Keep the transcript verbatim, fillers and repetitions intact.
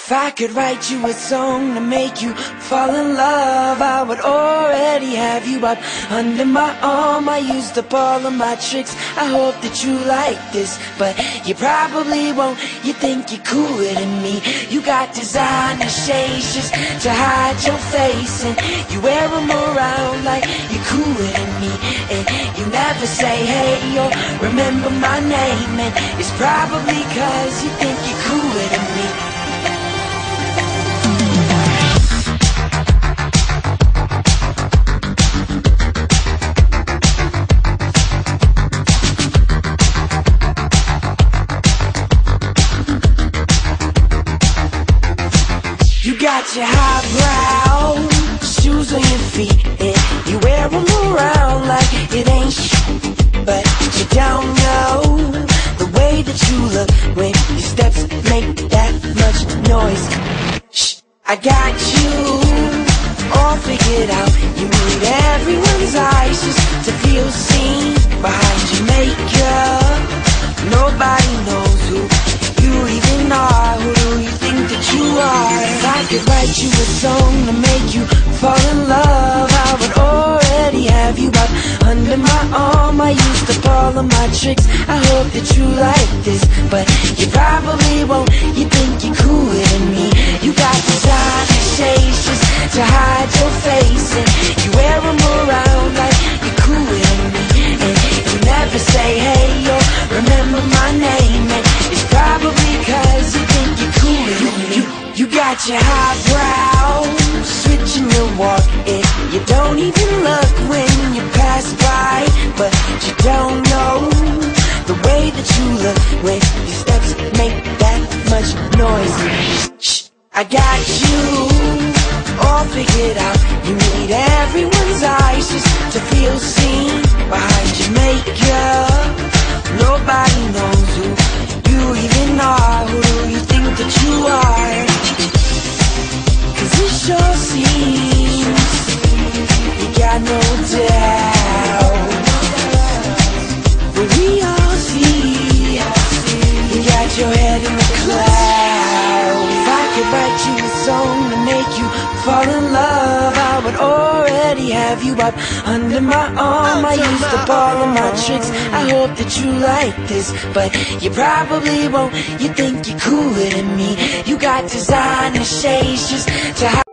If I could write you a song to make you fall in love, I would already have you up under my arm. I used up all of my tricks, I hope that you like this, but you probably won't. You think you're cooler than me. You got designer shades just to hide your face, and you wear them around like you're cooler than me. And you never say hey or remember my name, and it's probably cause you think you're cooler than me. You got your highbrow shoes on your feet, and you wear them around like it ain't shit. But you don't know the way that you look when your steps make that much noise. Shh, I got you all figured out. You need everyone's eyes just to feel seen behind your makeup. Nobody knows who you even are. Who do you think that you are? If I could write you a song to make you fall in love, I would already have you up under my arm. I used up all of my tricks, I hope that you like this, but you probably won't. You think you're cooler than me. You got designer shades just to hide your face, and you wear them around like you're cooler than me. And you never say hey or remember my name, and it's probably cause you think you're cooler than me. You, you got your highbrow switching your walk, and you don't even look when you pass by. But you don't know the way that you look when your steps make that much noise. Shh, I got you all figured out. You need everyone's eyes just to feel seen behind your makeup. Nobody knows who you even are. Who do you think that you are? Cause it sure seems you got no doubt, but we all see you got your head in the clouds. If I could write you a song to make you fall in love, I would already have you up under my arm. I used up all of my tricks, I hope that you like this, but you probably won't. You think you're cooler than me. You got designer shades just to hide